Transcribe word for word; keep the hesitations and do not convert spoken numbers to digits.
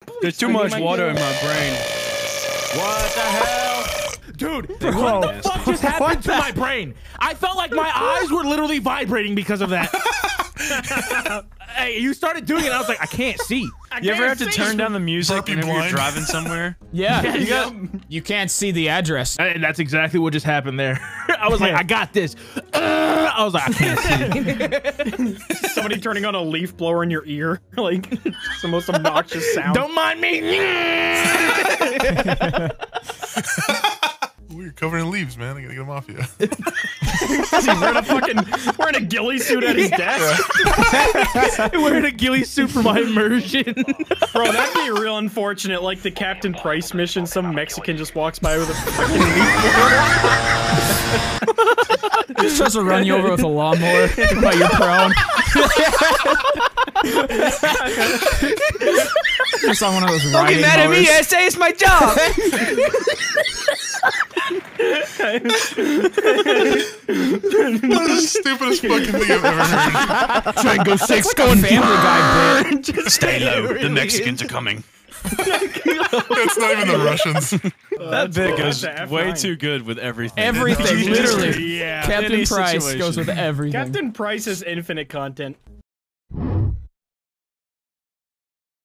There's too much water in my brain. What the hell? Dude, Whoa. what the fuck just happened to my brain? I felt like my eyes were literally vibrating because of that. Hey, you started doing it, and I was like, I can't see. I you ever have to turn down the music whenever you're driving somewhere? Yeah, yeah, you, yeah. got, you can't see the address. And that's exactly what just happened there. I was like, I got this. Uh, I was like, I can't see. Somebody turning on a leaf blower in your ear. Like, it's the most obnoxious sound. Don't mind me. We're covered in leaves, man. I gotta get them off you. He's wearing a fucking wearing a ghillie suit at his desk. Wearing a ghillie suit for my immersion. Bro, that'd be real unfortunate. Like the Captain Price mission, some Mexican just walks by with a fucking leaf blower. Just tries to run you over with a lawnmower while you're prone. Just on one of those riding mad at me, mowers. I say it's my job. That's the stupidest fucking thing I've ever heard. Triangle six Like going a Family Guy bit. Stay low. The Mexicans are coming. It's not even the Russians. That bit goes F way nine. too good with everything. Everything, literally. Yeah. Captain Any Price situation. goes with everything. Captain Price has infinite content.